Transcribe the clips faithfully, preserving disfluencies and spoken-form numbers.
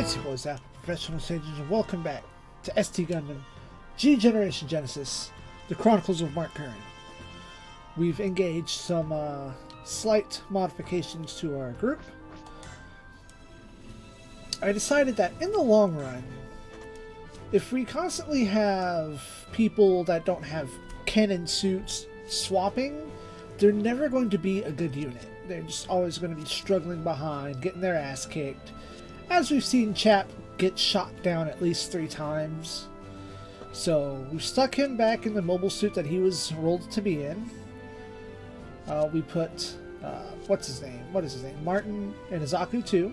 It's your boy Zappa, Professional Sages, and welcome back to SDGundam G Generation Genesis, the Chronicles of Mark Curran. We've engaged some uh, slight modifications to our group. I decided that in the long run, if we constantly have people that don't have cannon suits swapping, they're never going to be a good unit. They're just always going to be struggling behind, getting their ass kicked. As we've seen Chap get shot down at least three times. So we've stuck him back in the mobile suit that he was rolled to be in. Uh, we put, uh, what's his name? What is his name? Martin and Izaku too.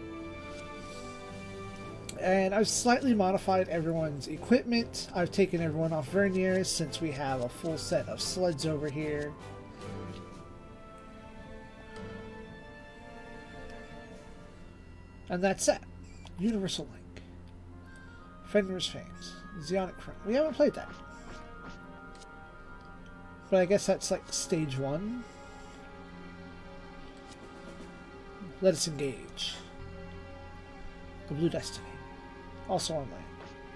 And I've slightly modified everyone's equipment. I've taken everyone off verniers since we have a full set of sleds over here. And that's that. Universal Link. Fenrir's Fangs. Zeonic Front. We haven't played that. But I guess that's like stage one. Let us engage. The Blue Destiny. Also on land.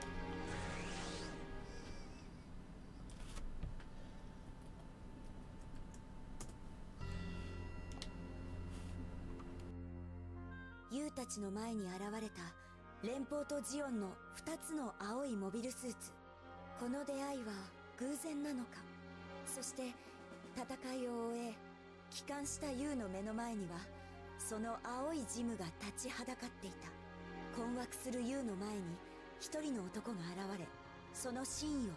ユウたちの前に現れた連邦とジオンのふたつの青いモビルスーツ。この出会いは偶然なのか。そして戦いを終え帰還したユウの目の前にはその青いジムが立ちはだかっていた。困惑するユウの前に一人の男が現れ、その真意を語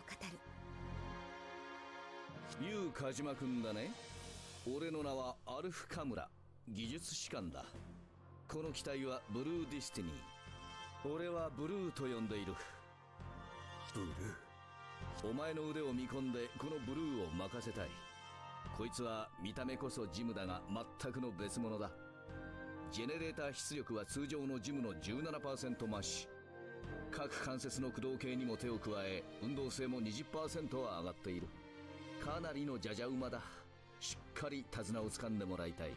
る。 ユウカジマくんだね。俺の名はアルフカムラ、技術士官だ。この機体はブルーディスティニー。俺はブルーと呼んでいる。ブルー。お前の腕を見込んでこのブルーを任せたい。こいつは見た目こそジムだが全くの別物だ。ジェネレーター出力は通常のジムの じゅうななパーセント 増し。各関節の駆動系にも手を加え、運動性も にじゅっパーセント は上がっている。かなりのジャジャ馬だ。しっかり手綱を掴んでもらいたい。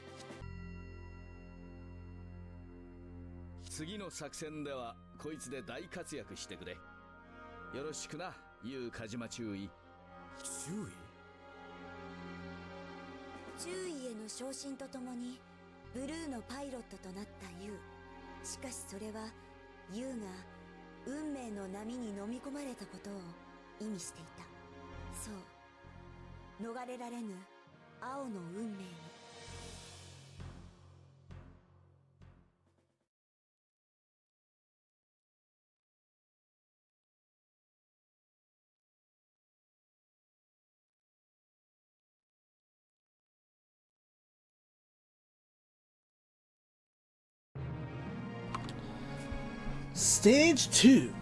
次の作戦ではこいつで大活躍してくれ。よろしくな、ユウカジマ注意。注意？ 注意への昇進とともにブルーのパイロットとなったユウ。しかしそれはユウが運命の波に飲み込まれたことを意味していた。そう、逃れられぬ青の運命に。 Stage two.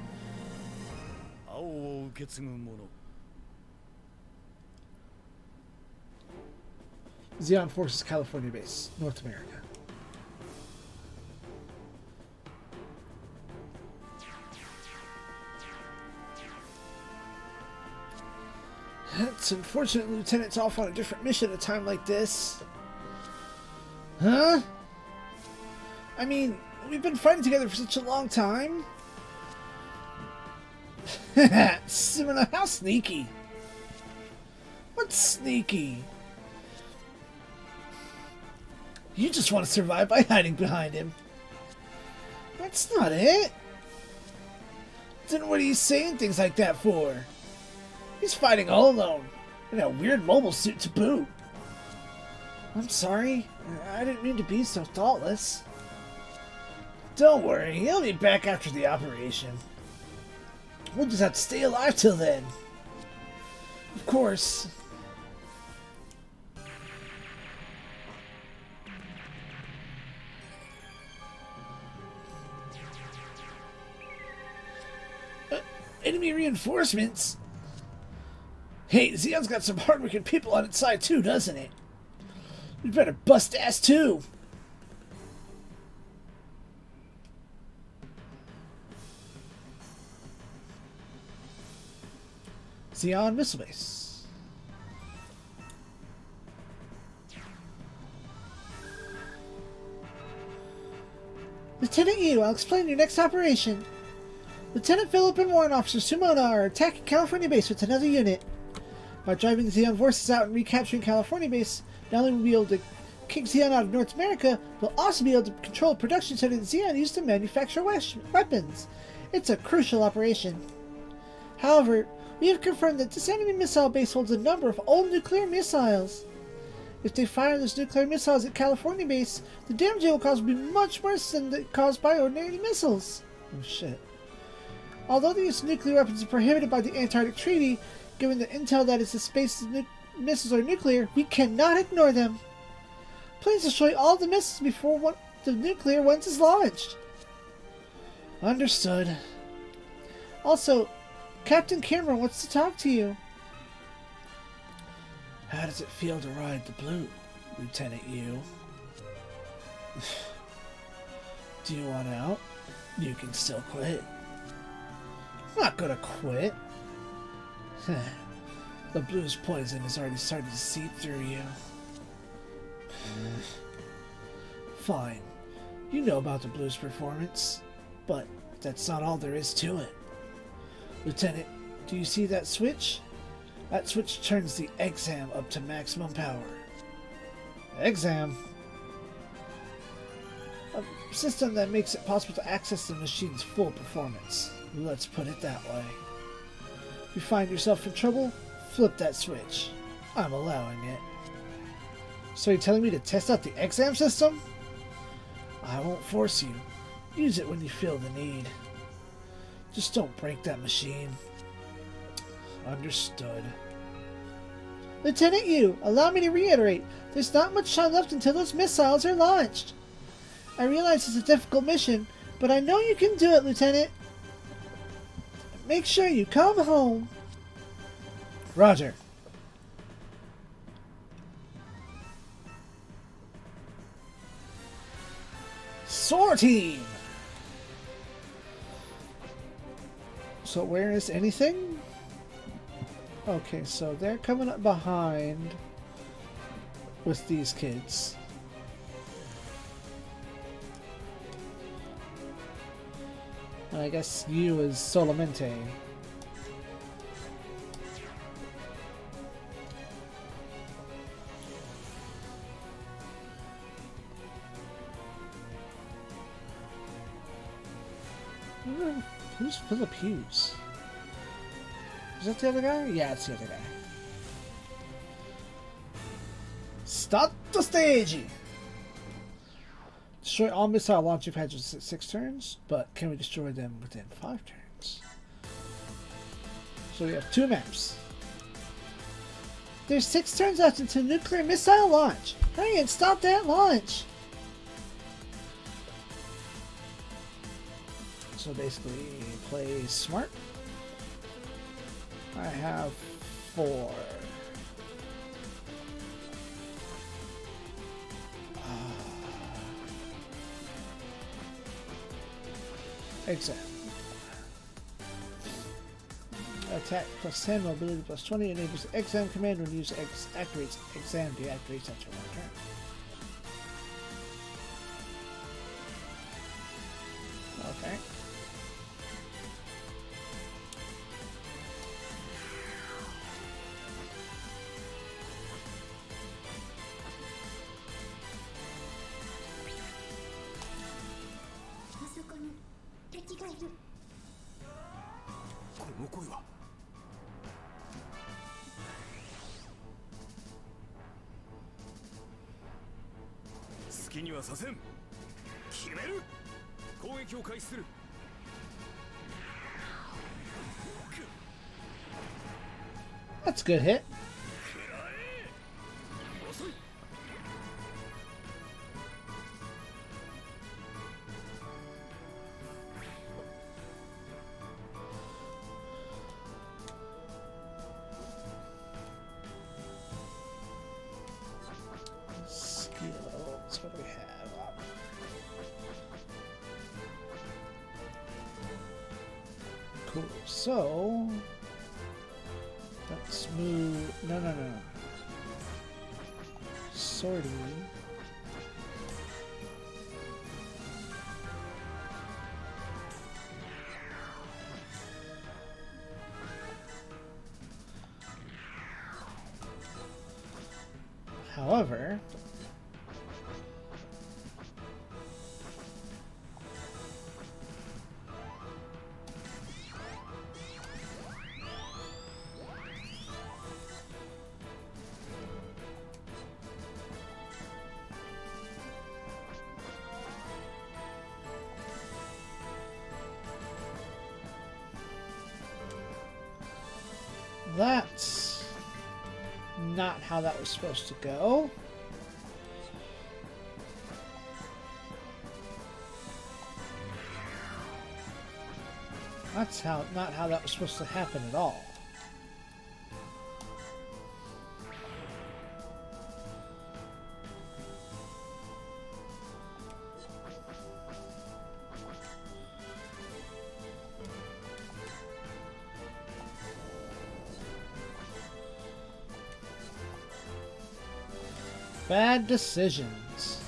ZEON Forces California Base, North America. It's unfortunate Lieutenant's off on a different mission at a time like this. Huh? I mean, we've been fighting together for such a long time. Simona, how sneaky. What's sneaky? You just want to survive by hiding behind him. That's not it. Then what are you saying things like that for? He's fighting all alone, in a weird mobile suit to boot. I'm sorry. I didn't mean to be so thoughtless. Don't worry, he'll be back after the operation. We'll just have to stay alive till then. Of course. Uh, enemy reinforcements? Hey, Zeon's got some hardworking people on its side too, doesn't it? We better bust ass too. ZEON Missile Base. Lieutenant Yu, I'll explain your next operation. Lieutenant Philip and Warrant Officer Sumona are attacking California Base with another unit. By driving ZEON forces out and recapturing California Base, not only will we be able to kick ZEON out of North America, we'll also be able to control the production center that ZEON used to manufacture weapons. It's a crucial operation. However, we have confirmed that this enemy missile base holds a number of old nuclear missiles. If they fire those nuclear missiles at California Base, the damage it will cause will be much worse than the caused by ordinary missiles. Oh shit. Although the use of nuclear weapons is prohibited by the Antarctic Treaty, given the intel that its space missiles are nuclear, we cannot ignore them. Please destroy all the missiles before one, the nuclear ones is launched. Understood. Also, Captain Cameron wants to talk to you. How does it feel to ride the blue, Lieutenant Yu? Do you want out? You can still quit. I'm not gonna quit. The blue's poison has already started to seep through you. Fine. You know about the blue's performance, but that's not all there is to it. Lieutenant, do you see that switch? That switch turns the exam up to maximum power. Exam? A system that makes it possible to access the machine's full performance. Let's put it that way. If you find yourself in trouble, flip that switch. I'm allowing it. So you're telling me to test out the exam system? I won't force you. Use it when you feel the need. Just don't break that machine. Understood. Lieutenant Yu, allow me to reiterate. There's not much time left until those missiles are launched. I realize it's a difficult mission, but I know you can do it, Lieutenant. Make sure you come home. Roger. Sortie! So where is anything? Okay, so they're coming up behind with these kids. I guess you is Solamente. Who's Philip Hughes? Is that the other guy? Yeah, it's the other guy. Start the stage! Destroy all missile launching pads in six turns, but can we destroy them within five turns? So we have two maps. There's six turns left until nuclear missile launch. Hurry and stop that launch! So basically, play smart. I have four. Uh, exam. Attack plus ten, mobility plus twenty, enables the exam command when user ex activates exam deactivates after one turn. Okay. That's a good hit. Skills, what do we have? Cool. So let's move. No, no, no. Sorting. However, that's not how that was supposed to go. That's how not how that was supposed to happen at all. Bad decisions.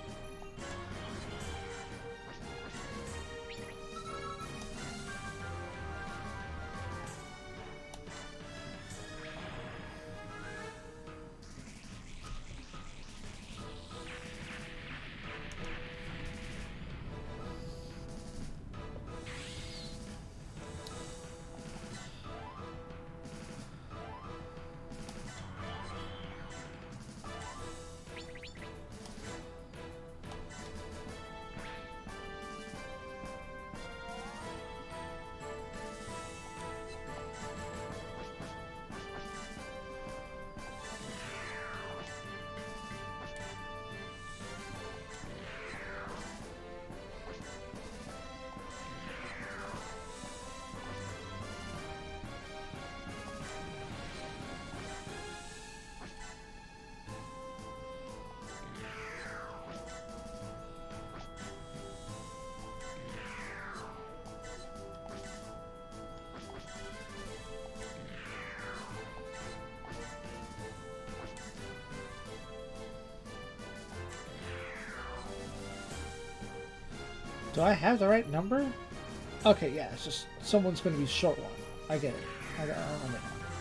Do I have the right number? Okay, yeah, it's just someone's going to be short one. I get it. I got it.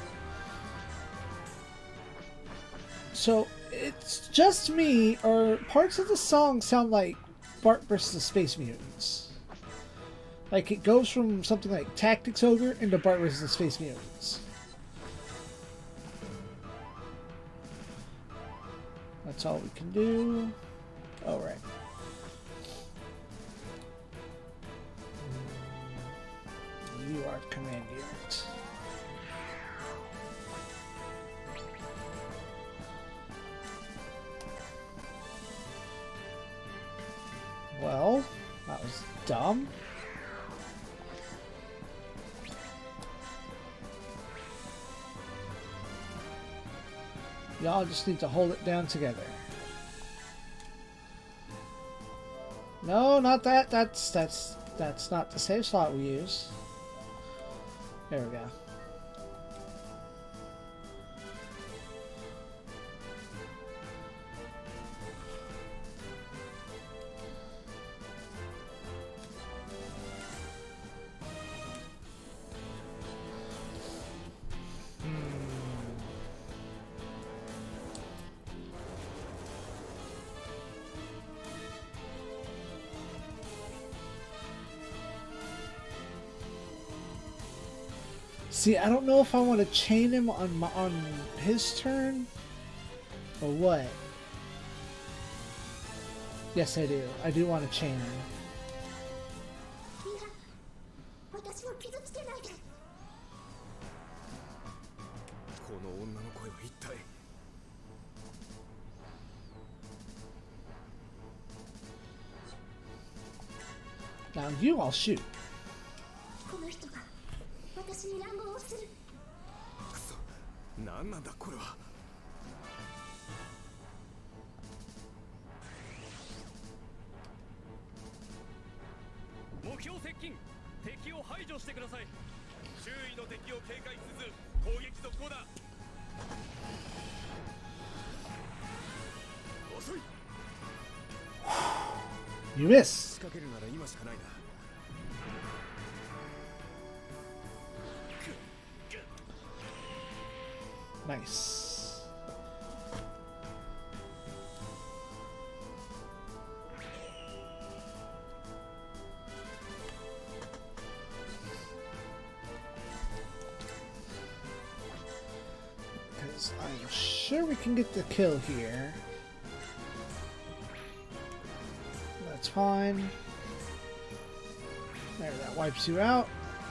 So, it's just me, or parts of the song sound like Bart versus the Space Mutants. Like, it goes from something like Tactics Ogre into Bart versus the Space Mutants. That's all we can do. Oh, right. You are the command unit. Well, that was dumb. Y'all just need to hold it down together. No, not that. That's that's that's not the save slot we use. There we go. See, I don't know if I want to chain him on my, on his turn or what. Yes, I do. I do want to chain him. Now you, I'll shoot. You miss. Nice. sure we can get the kill here. That's fine. There, that wipes you out.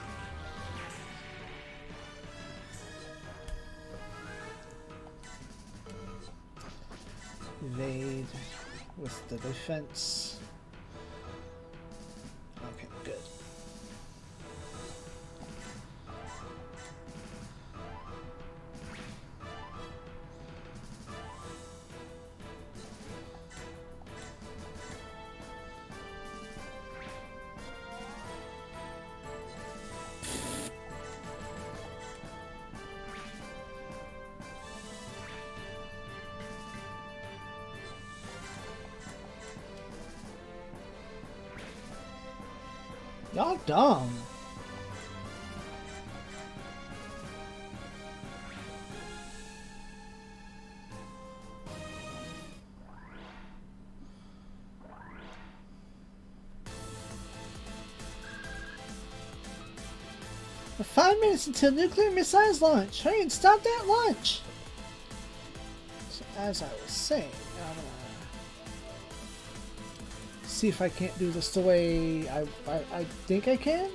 Evade with the defense. Okay, good. Y'all dumb. We're five minutes until nuclear missiles launch. Hurry and stop that launch. So as I was saying, I'm gonna see if I can't do this the way I, I, I think I can.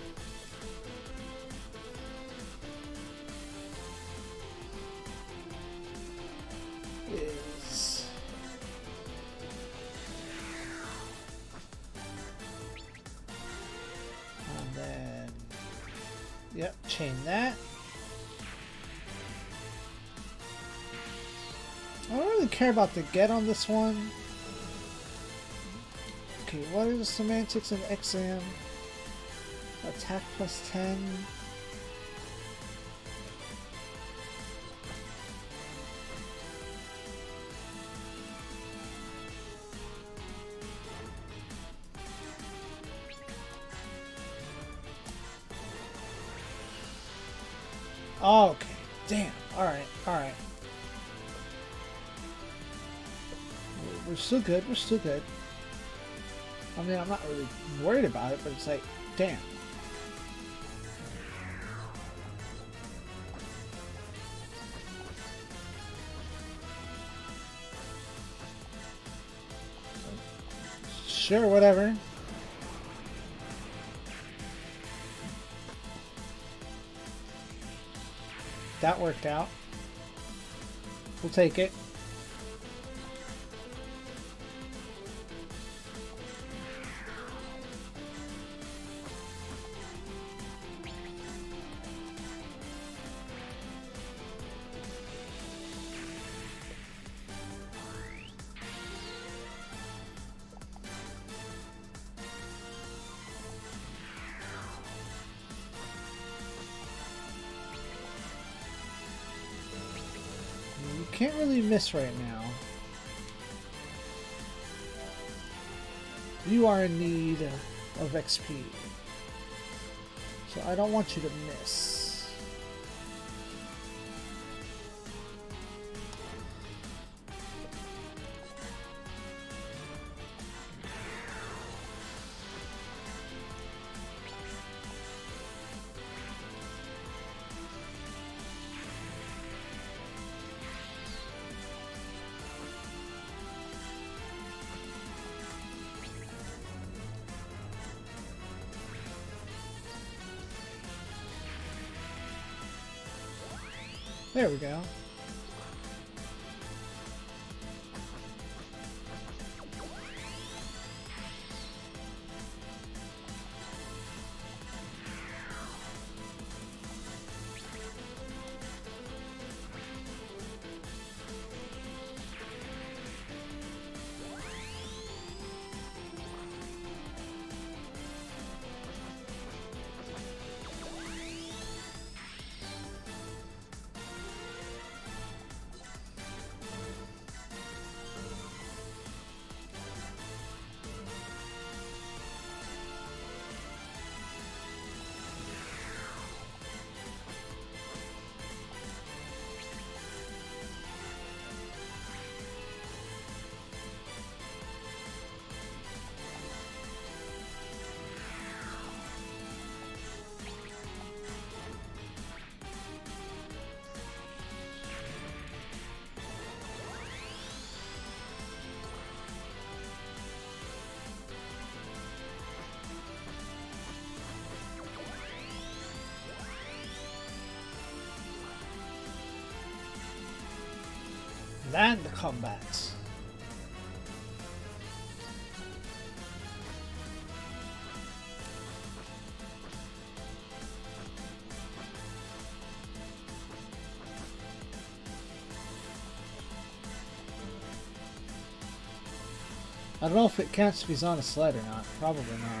Is and then yep, chain that. I don't really care about the get on this one. Okay, what are the semantics of exam? Attack plus ten. Oh, okay. Damn. Alright, alright. We're still good, we're still good. I mean, I'm not really worried about it, but it's like, damn. Sure, whatever. That worked out. We'll take it. Can't really miss right now. You are in need of X P. So I don't want you to miss. There we go. Land combat. I don't know if it counts if he's on a sled or not. Probably not.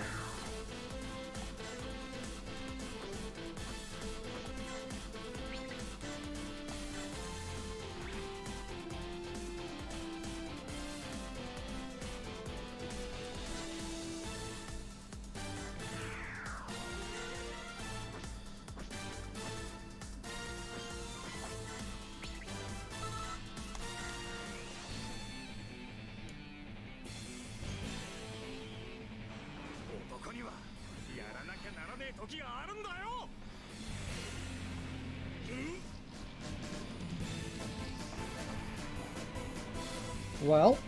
Well,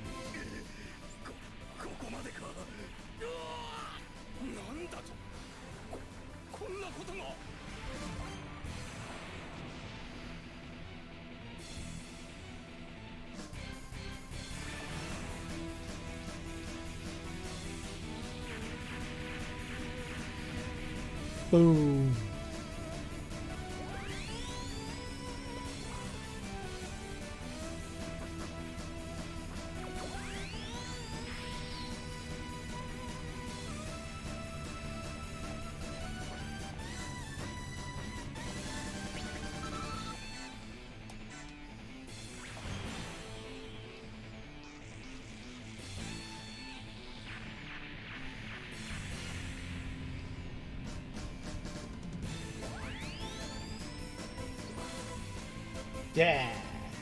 boom. Yeah.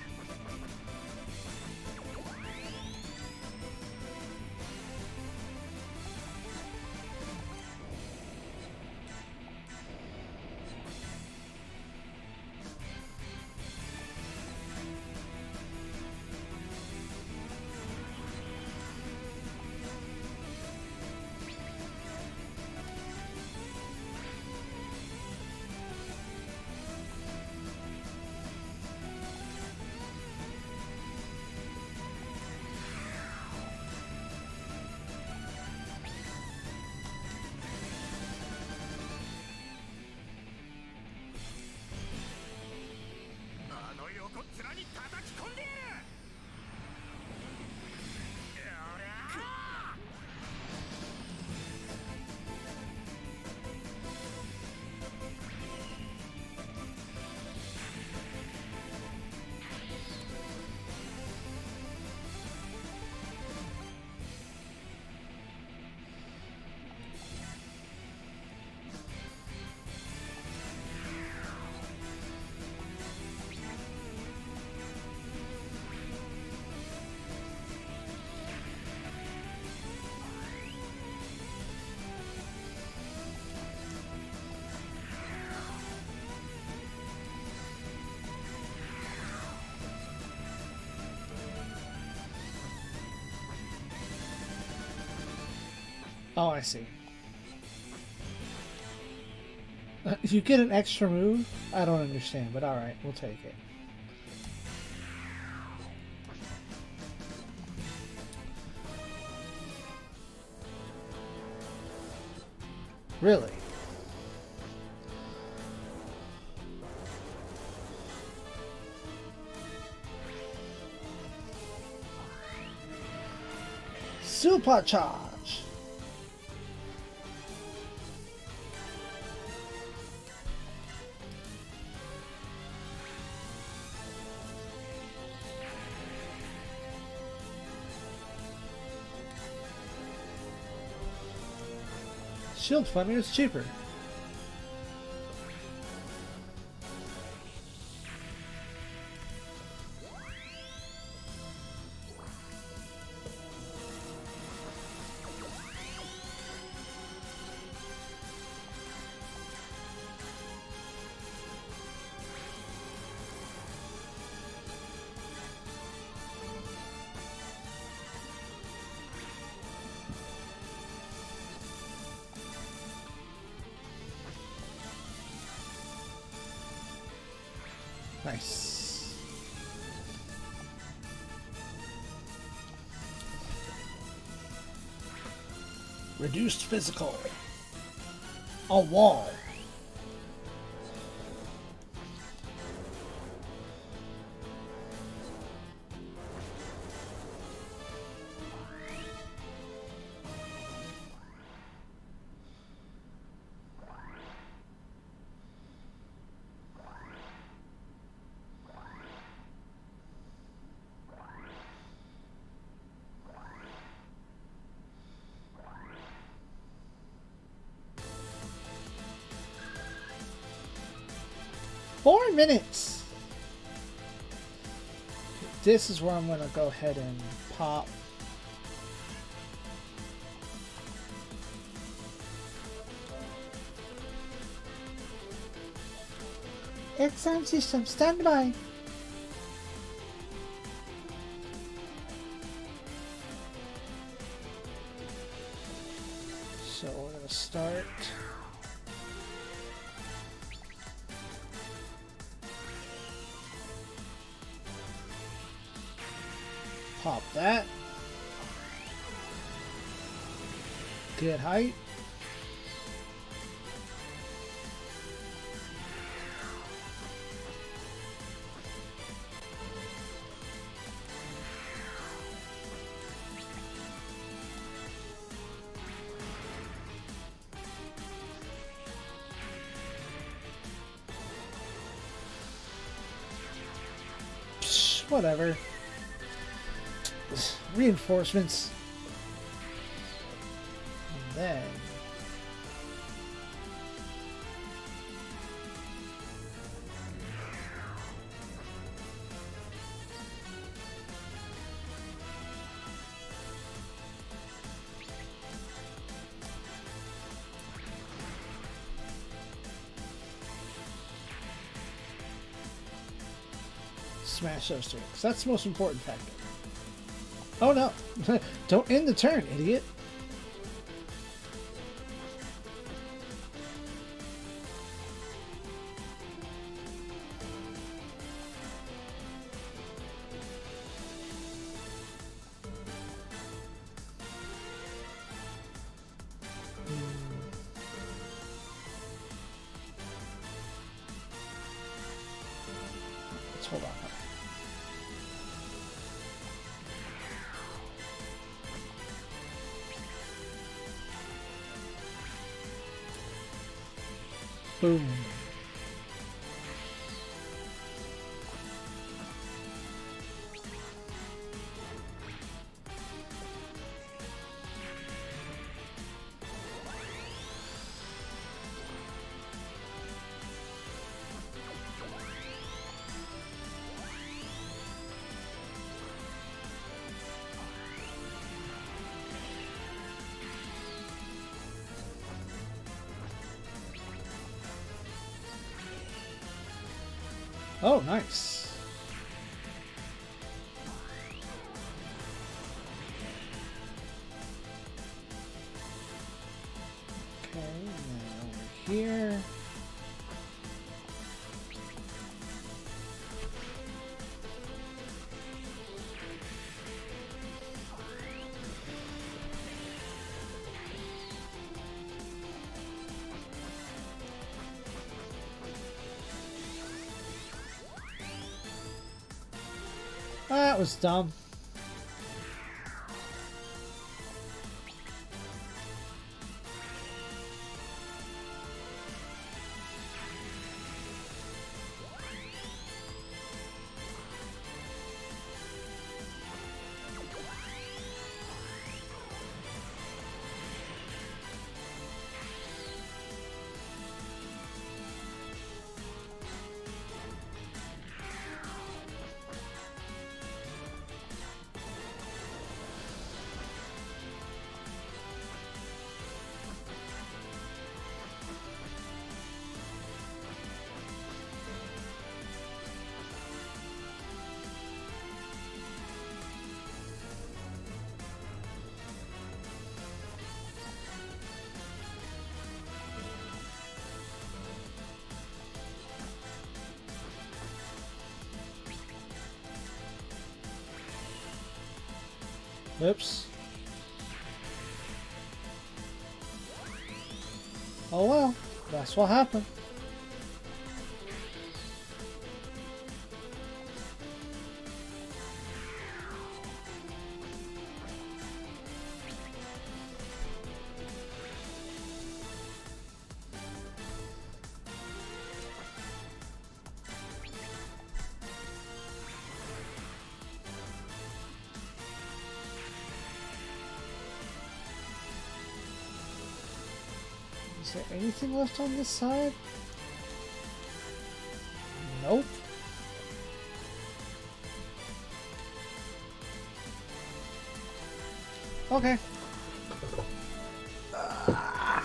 Oh, I see. Uh, you get an extra move? I don't understand, but alright, we'll take it. Really? Supercharge! Shield funding is cheaper. Nice. Reduced physical. A wall. Four minutes! This is where I'm going to go ahead and pop. Exam system, stand by. So we're going to start. Pop that. Get height. Psh, whatever. Reinforcements. And then smash those three, because that's the most important factor. Oh no! Don't end the turn, idiot! Let's hold on. Boom. Oh, nice. Okay, and then over here. That was dumb. Oops. Oh well, that's what happened. Is there anything left on this side? Nope. Okay. Ah.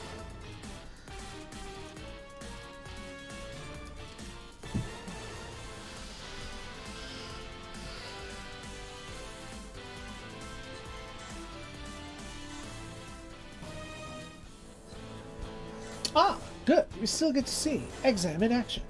Ah, good. We still get to see Exam in action.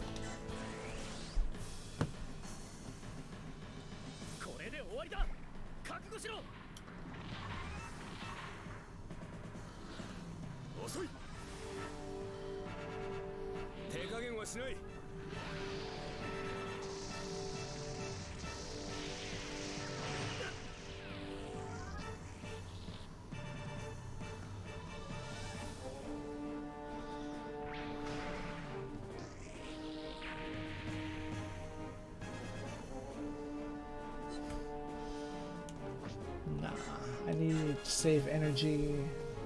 Nah, I need to save energy.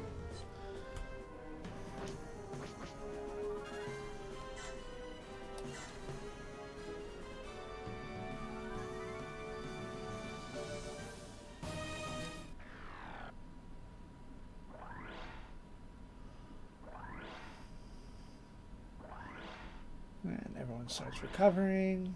And everyone starts recovering.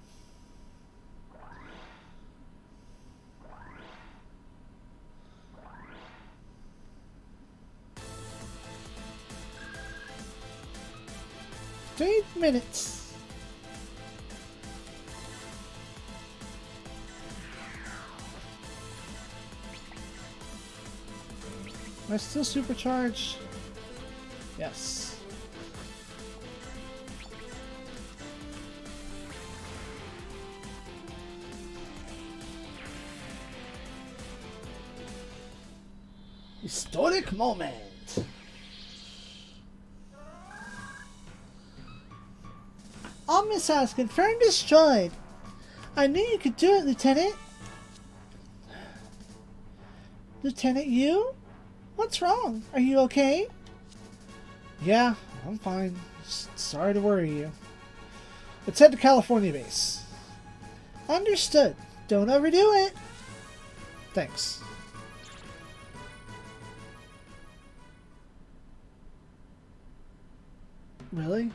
Eight minutes. Am I still supercharged? Yes. Historic moment. Omnis has confirmed destroyed. I knew you could do it, Lieutenant. Lieutenant, you? What's wrong? Are you okay? Yeah, I'm fine. S sorry to worry you. Let's head to California base. Understood. Don't overdo it. Thanks. Really?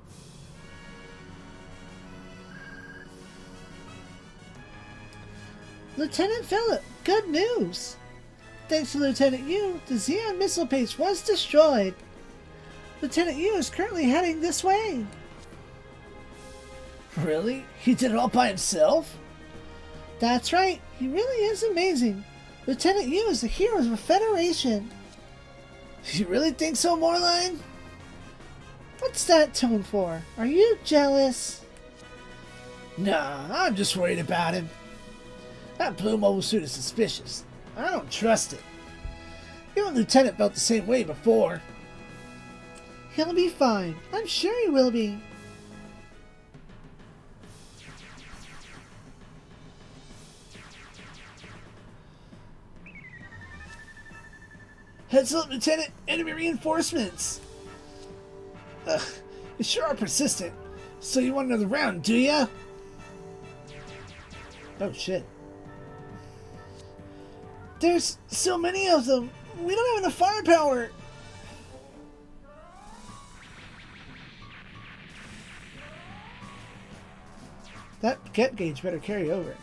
Lieutenant Phillip, good news! Thanks to Lieutenant Yu, the ZEON missile base was destroyed. Lieutenant Yu is currently heading this way. Really? He did it all by himself? That's right. He really is amazing. Lieutenant Yu is the hero of the Federation. You really think so, Moreline? What's that tone for? Are you jealous? Nah, I'm just worried about him. That blue mobile suit is suspicious. I don't trust it. Your lieutenant felt the same way before. He'll be fine. I'm sure he will be. Heads up, Lieutenant! Enemy reinforcements! Ugh, you sure are persistent. So you want another round, do ya? Oh shit. There's so many of them. We don't have enough firepower. That get gauge better carry over.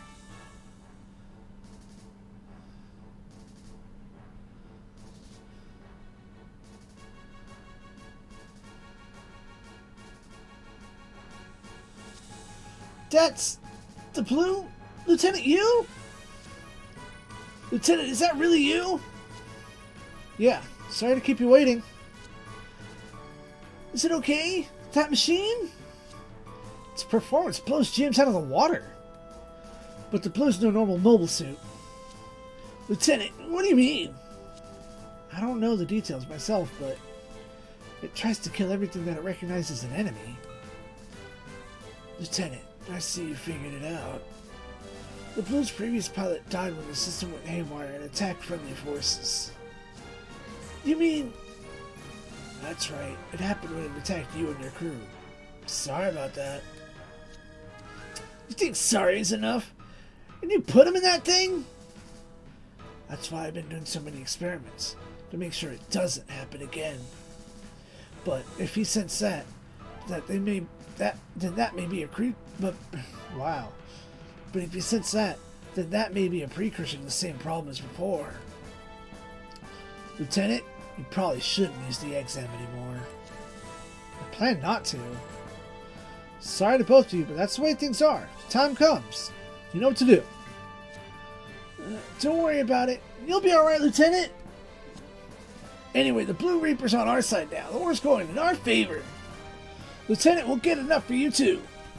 That's the blue Lieutenant Yu? Lieutenant, is that really you? Yeah, sorry to keep you waiting. Is it okay? That machine? Its performance blows James out of the water. But the blue's no normal mobile suit. Lieutenant, what do you mean? I don't know the details myself, but it tries to kill everything that it recognizes as an enemy. Lieutenant, I see you figured it out. The Blue's previous pilot died when the system went haywire and attacked friendly forces. You mean... That's right. It happened when it attacked you and your crew. Sorry about that. You think sorry is enough? And you put him in that thing? That's why I've been doing so many experiments. To make sure it doesn't happen again. But if he sensed that, that they may... That, then that may be a cre... But... Wow. But if you sense that, then that may be a precursor to the same problem as before. Lieutenant, you probably shouldn't use the exam anymore. I plan not to. Sorry to both of you, but that's the way things are. If the time comes, you know what to do. Uh, don't worry about it. You'll be alright, Lieutenant. Anyway, the Blue Reaper's on our side now. The war's going in our favor. Lieutenant, we'll get enough for you too.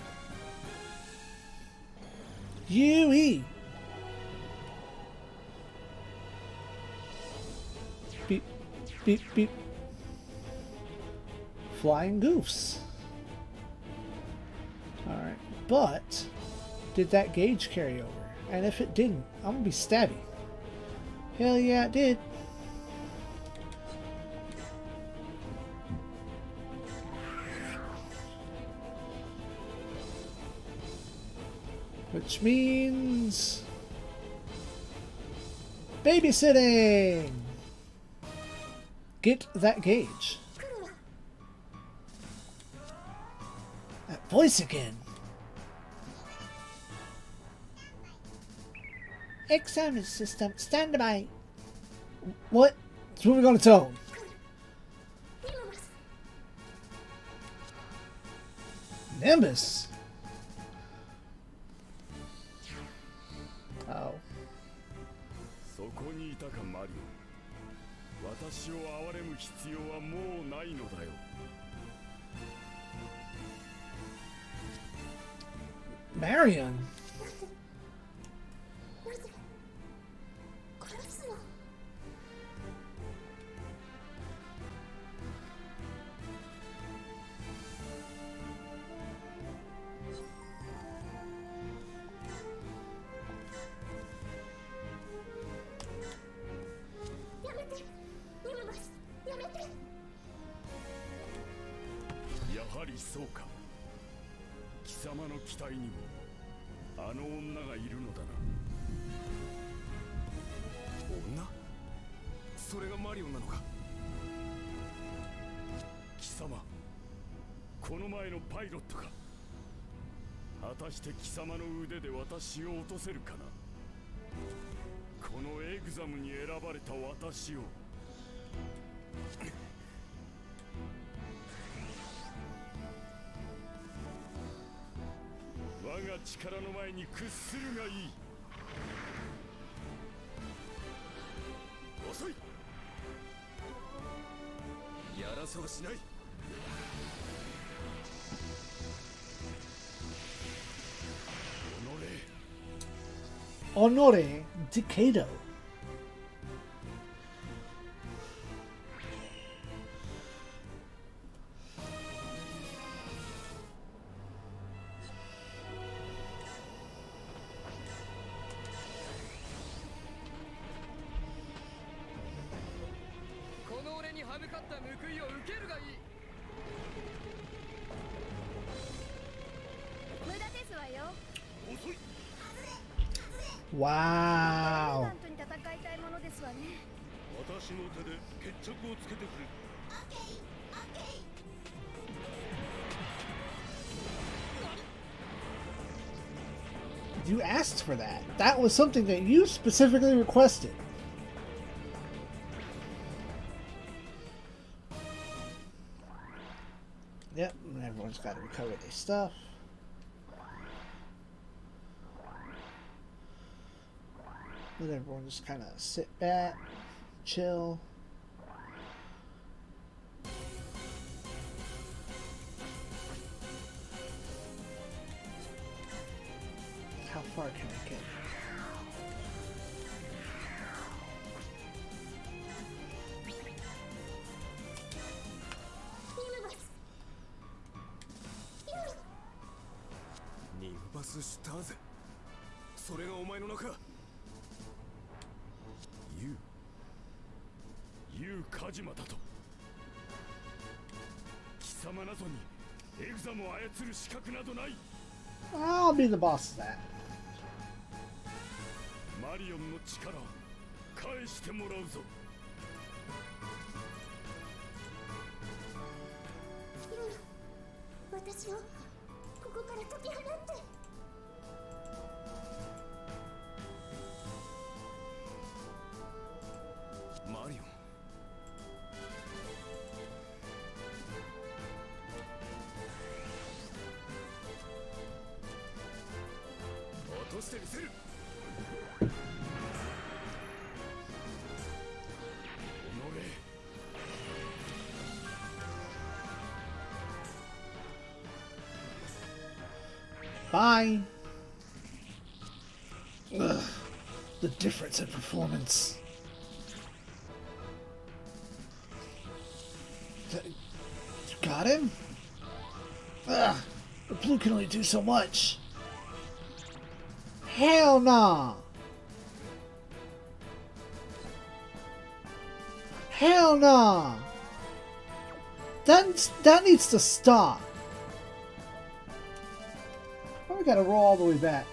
U-E. Beep, beep, beep. Flying goofs. Alright, but did that gauge carry over? And if it didn't, I'm gonna be stabby. Hell yeah, it did. Which means... babysitting! Get that gauge. That voice again. Examine system, stand by. What? It's moving on its own. Nimbus? Oh. Marion? Honore Decado. Wow. You asked for that. That was something that you specifically requested. Yep, everyone's got to recover their stuff. Let everyone just kind of sit back, chill. したぜ。それがお前の名か。ユウユウカジマだと。貴様などにエグザも操る資格などない。 I'll be the boss of that. マリオンの力を返してもらうぞ。 私をここから解き放って。 マリオン、落としてみせる。 Bye. Ugh, the difference in performance. Th- You got him? Ugh, the blue can only do so much. Hell nah. Hell nah. That, that needs to stop. Oh, we gotta roll all the way back.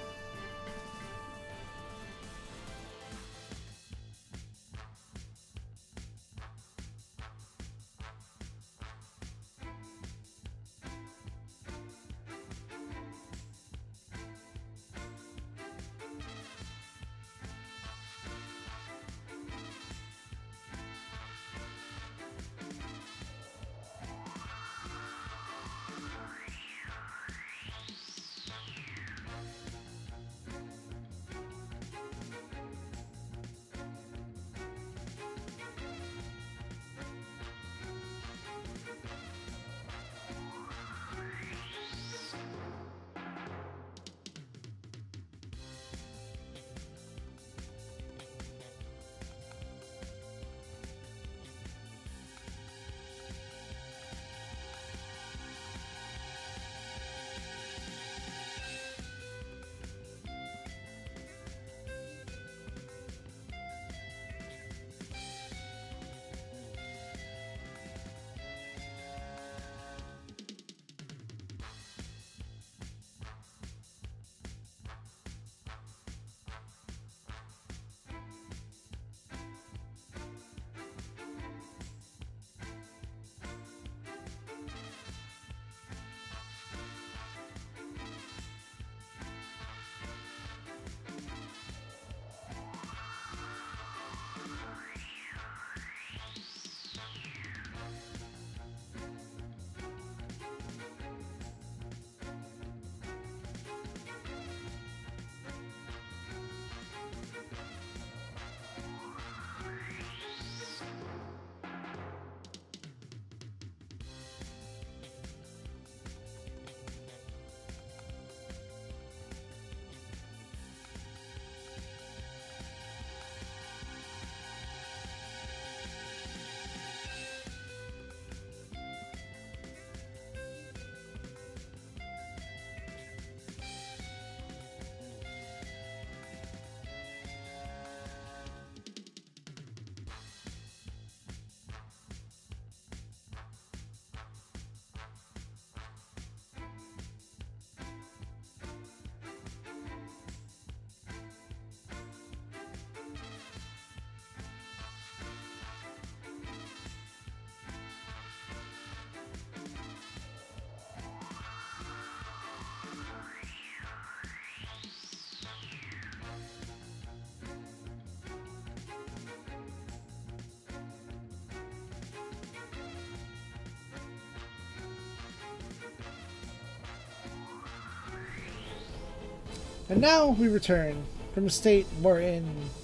And now we return from a state wherein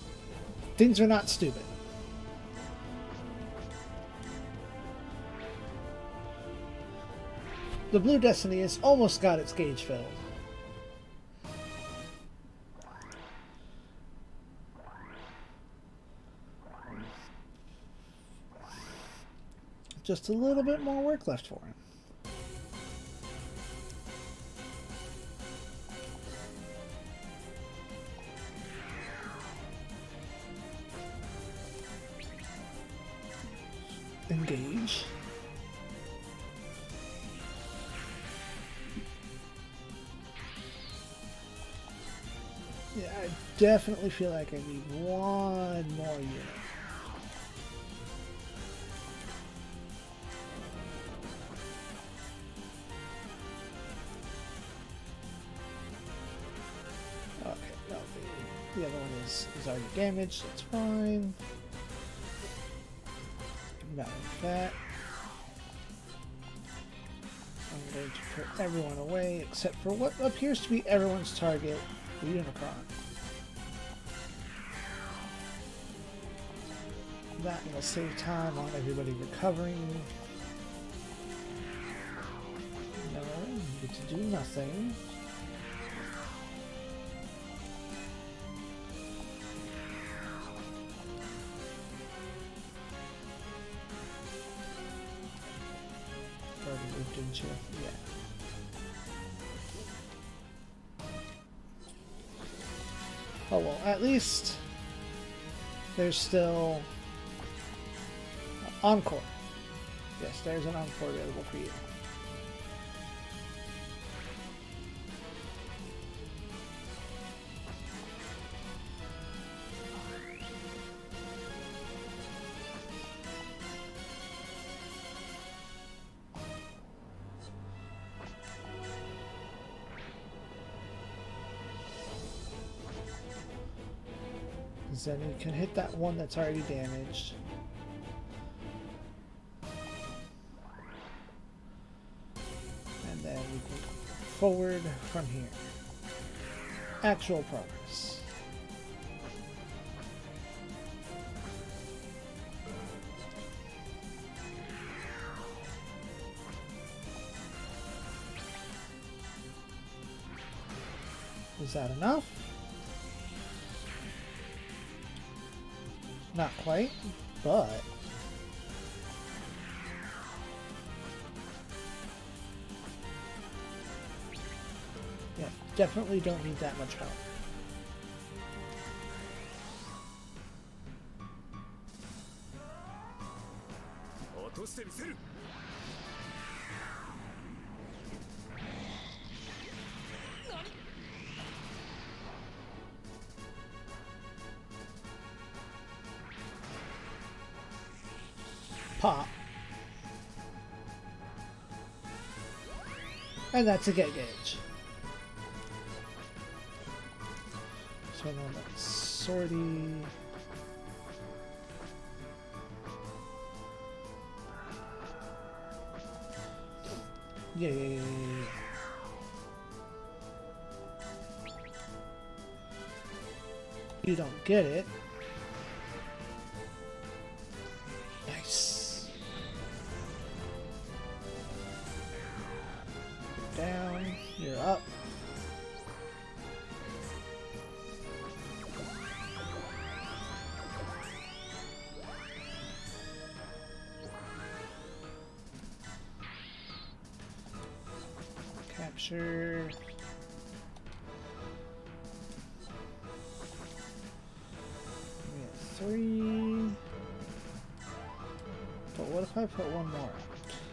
things are not stupid. The Blue Destiny has almost got its gauge filled. Just a little bit more work left for him. engage. Yeah, I definitely feel like I need one more unit. Okay, no, the, the other one is, is already damaged, that's fine. Matter of fact, I'm going to put everyone away except for what appears to be everyone's target, the Unicron. That will save time on everybody recovering. No, you get to do nothing. Already moved into, yeah. Oh well, at least there's still uh, Encore. Yes, there's an Encore available for you. Then you can hit that one that's already damaged. And then we can go forward from here. Actual progress. Is that enough? Not quite, but yeah, definitely don't need that much power. Pop. And that's a get gauge. So then that's sortie. Yeah, yeah, yeah, yeah, yeah. You don't get it. Nice. You're down. You're up. Capture. We have three. But what if I put one more out?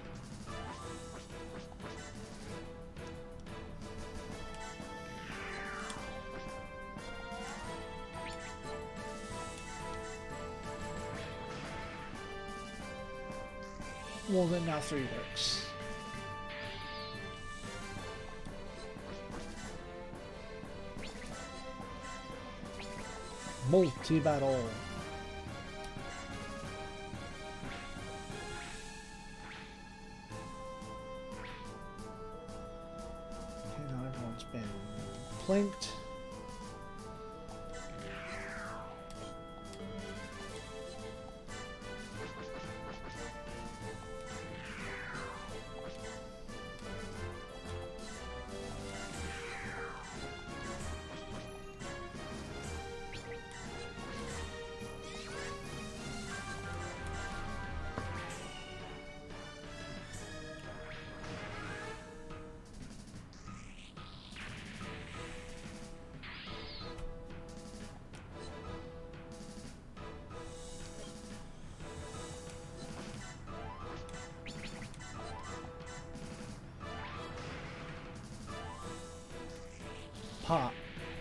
Well, then now three works. Multi-battle. Okay, now everyone's been plinked. pop.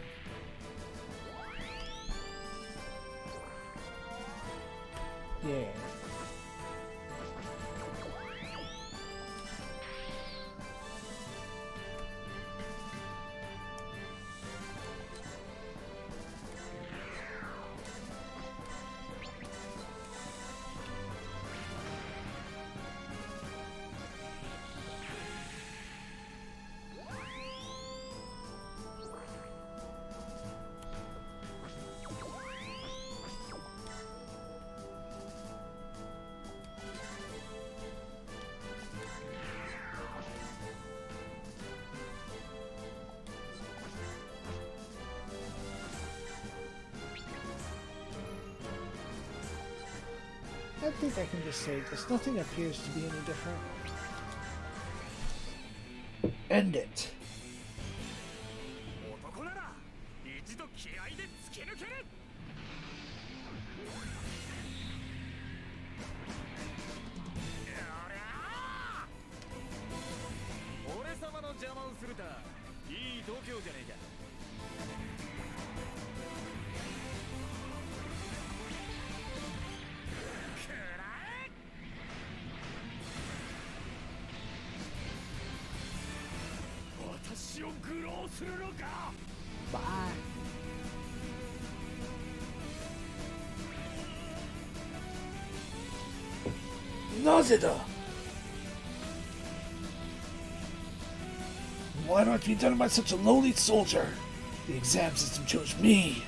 Yeah. I think I can just say this. Nothing appears to be any different. End it. 男なら一度気合で突き抜ける。俺様の邪魔をするたいい度胸じゃねえか。私を愚弄するのか。 バイ。なぜだ? Why not be done by such a lowly soldier? The exam system chose me.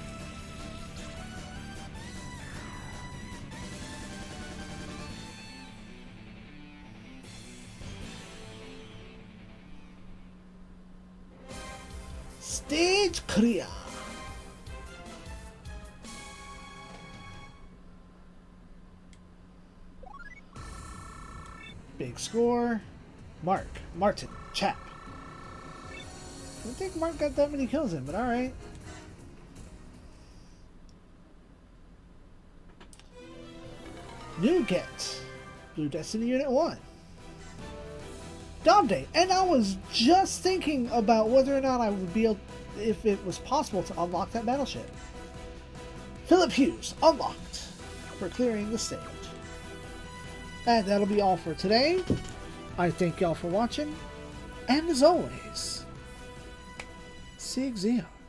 Stage clear. Big score. Mark, Martin, Chap. I don't think Mark got that many kills in, but alright. New get. Blue Destiny Unit one. Dom Day, and I was just thinking about whether or not I would be able, if it was possible to unlock that battleship. Philip Hughes, unlocked for clearing the stage. And that'll be all for today. I thank y'all for watching, and as always, SIEG ZEON.